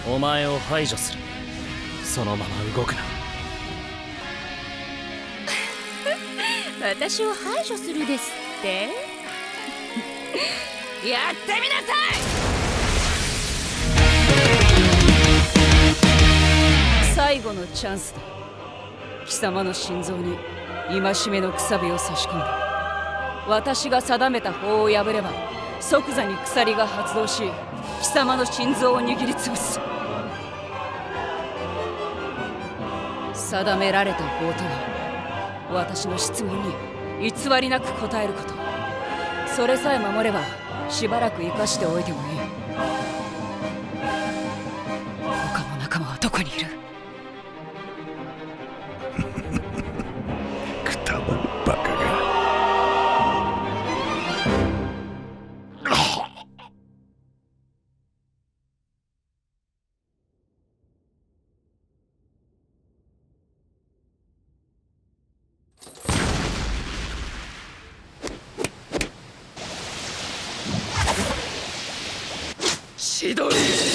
お前を排除する。そのまま動くな。 私を排除するですってやってみなさい。最後のチャンスだ。貴様の心臓に戒めのくさびを差し込んだ。私が定めた法を破れば即座に鎖が発動し、貴様の心臓を握りつぶす。定められた法とは、私の質問に偽りなく答えること。それさえ守ればしばらく生かしておいてもいい。他の仲間はどこにいる？ くたばるバカが。 千鳥。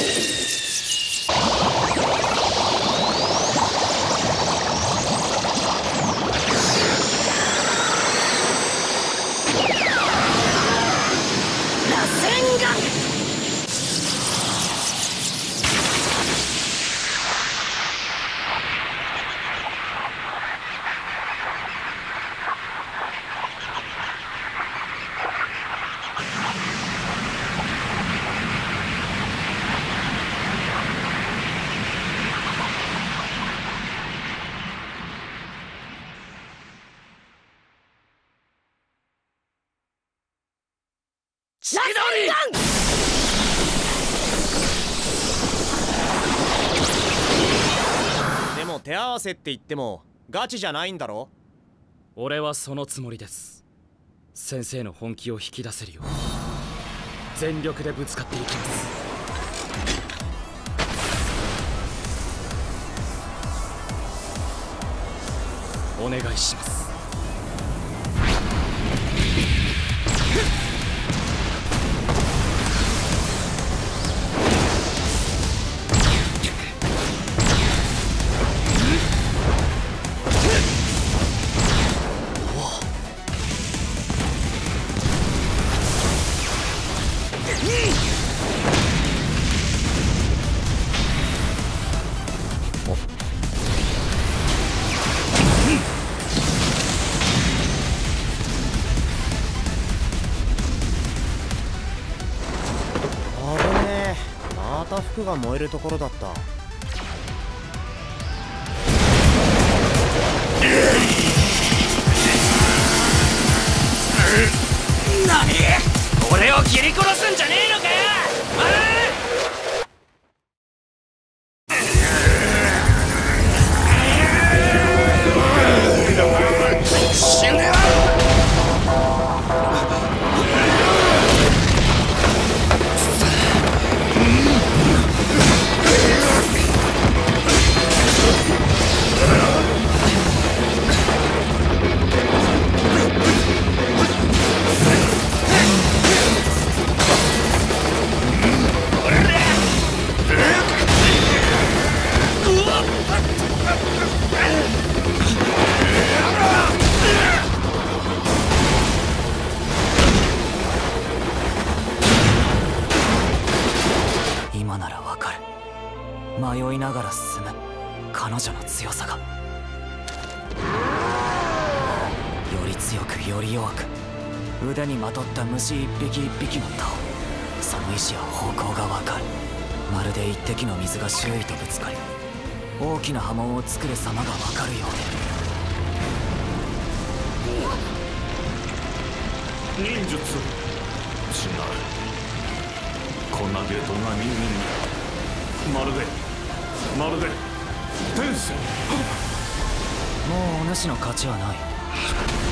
千鳥！ でも手合わせって言ってもガチじゃないんだろ？ 俺はそのつもりです。先生の本気を引き出せるよう全力でぶつかっていきます。お願いします。 また服が燃えるところだった。 何？俺を切り殺すんじゃねえのかよ！死ね！今ならわかる。迷いながら進む彼女の強さが。より強くより弱く、腕にまとった虫一匹一匹の他を、その意志や方向がわかる。まるで一滴の水が周囲とぶつかり大きな波紋を作る様がわかるよ忍術違う。こんなゲートが人間にまるで天性。 もうお主の勝ちはない。